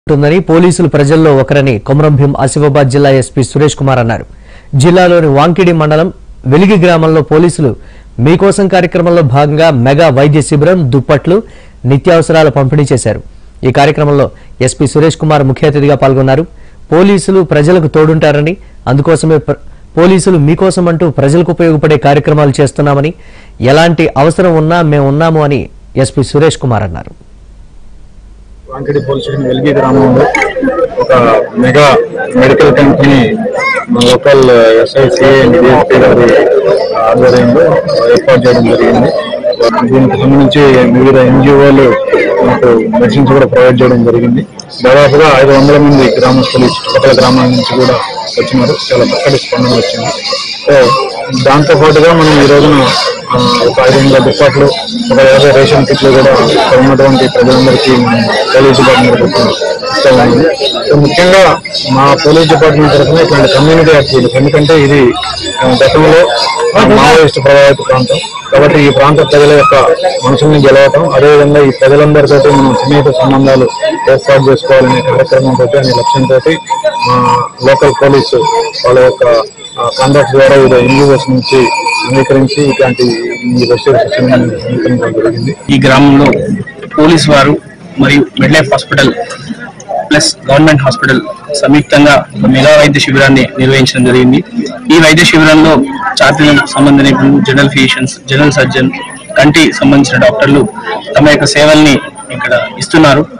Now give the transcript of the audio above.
ఉంటుందని పోలీసులు ప్రజల్లో ఒకరని కొమరం భీం ఆసిఫాబాద్ జిల్లా ఎస్పీ సురేష్ కుమార్ అన్నారు. జిల్లాలోని వాంకిడి మండలం వెలిగి గ్రామంలో పోలీసులు మీకోసం కార్యక్రమంలో భాగంగా మెగా వైద్య శిబిరం, దుప్పట్లు, నిత్యావసరాల పంపిణీ చేశారు. ఈ కార్యక్రమంలో ఎస్పీ సురేష్ కుమార్ ముఖ్య అతిథిగా పాల్గొన్నారు. పోలీసులు ప్రజలకు తోడుంటారని, అందుకోసమే పోలీసులు మీకోసం అంటూ ప్రజలకు ఉపయోగపడే కార్యక్రమాలు చేస్తున్నామని, ఎలాంటి అవసరం ఉన్నా మేము ఉన్నాము అని ఎస్పీ సురేష్ కుమార్ అన్నారు. వాంకిడి పోలీస్ స్టేషన్ వెలిగి గ్రామంలో ఒక మెగా మెడికల్ క్యాంప్ని లోకల్ ఎస్ఐ డిఎస్పీ గారి ఆధ్వర్యంలో ఏర్పాటు చేయడం జరిగింది. దీనికి సంబంధించి వివిధ ఎన్జిఓలు మనకు మెడిసిన్స్ కూడా ప్రొవైడ్ చేయడం జరిగింది. దాదాపుగా 500 మంది గ్రామస్తులు చుట్టుపక్కల గ్రామాల నుంచి కూడా వచ్చినారు. చాలా చక్కటి స్పందన వచ్చింది. సో దాంతో పాటుగా మనం ఈ రోజున ఒక 500 దుప్పట్లు, ఒక 50 రేషన్ కిట్లు కూడా ఉన్నటువంటి ప్రజలందరికీ పోలీస్ డిపార్ట్మెంట్ ఇస్తామని. ముఖ్యంగా మా పోలీస్ డిపార్ట్మెంట్ తరఫున ఇట్లాంటి కమ్యూనిటీ యాక్టివిటీస్, ఎందుకంటే ఇది గతంలో మావోయిస్ట్ ప్రభావిత ప్రాంతం కాబట్టి ఈ ప్రాంత ప్రజల యొక్క మనసుల్ని గెలవటం, అదేవిధంగా ఈ ప్రజలందరితో మనం సన్నిహిత సంబంధాలు ఏర్పాటు చేసుకోవాలనే కార్యక్రమంతో అనే లక్ష్యంతో మా లోకల్ పోలీసు వాళ్ళ యొక్క కాంట్రాక్ట్ ద్వారా వివిధ ఎన్జిఓస్ నుంచి సమీకరించి ఇట్లాంటి సమీకరించడం జరిగింది. ఈ గ్రామంలో పోలీస్ వారు మరియు midlife hospital plus government hospital సంయుక్తంగా ఒక మెగా వైద్య శిబిరాన్ని నిర్వహించడం జరిగింది. ఈ వైద్య శిబిరంలో ఛాతీలకు సంబంధించిన జనరల్ ఫిజిషియన్స్, జనరల్ సర్జన్, కంటి సంబంధించిన డాక్టర్లు తమ యొక్క సేవల్ని ఇక్కడ ఇస్తున్నారు.